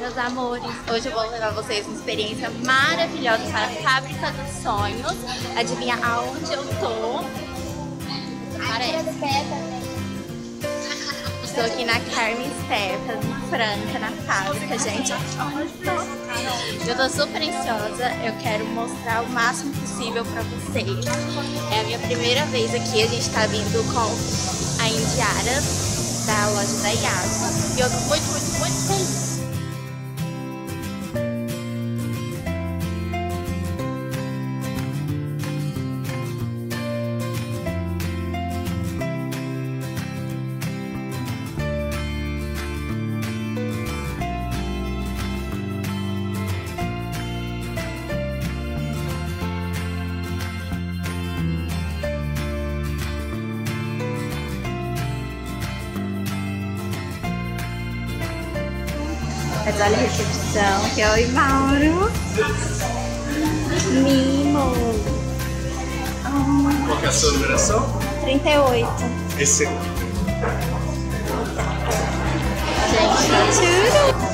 meus amores! Hoje eu vou levar vocês uma experiência maravilhosa para a Fábrica dos Sonhos. Adivinha aonde eu tô? Parece. Estou aqui na Carmen Stephanie, Franca, na fábrica, gente. Eu tô super ansiosa, eu quero mostrar o máximo possível pra vocês. É a minha primeira vez aqui, a gente tá vindo com a Indiara da loja da Yas. E eu tô muito feliz. Mas olha a recepção, que é o Mauro. Mimo. Qual que é a sua numeração? 38. Esse. Gente, tá tudo.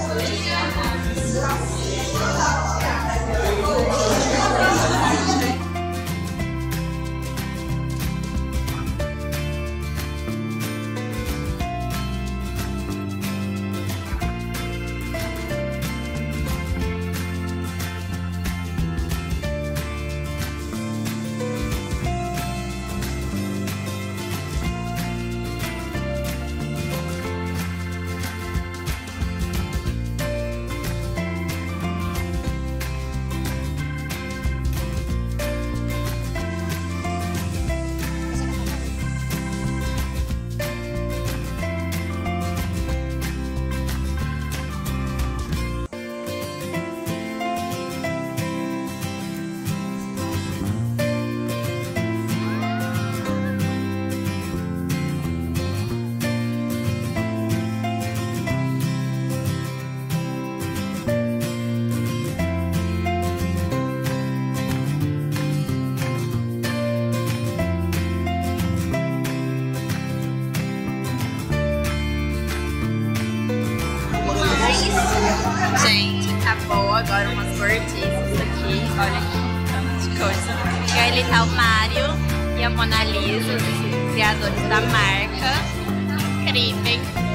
Gente, acabou agora umas gordices aqui. Olha aqui, tanto de coisa. E aí ali tá o Mário e a Mona Lisa, os criadores da marca. Incrível.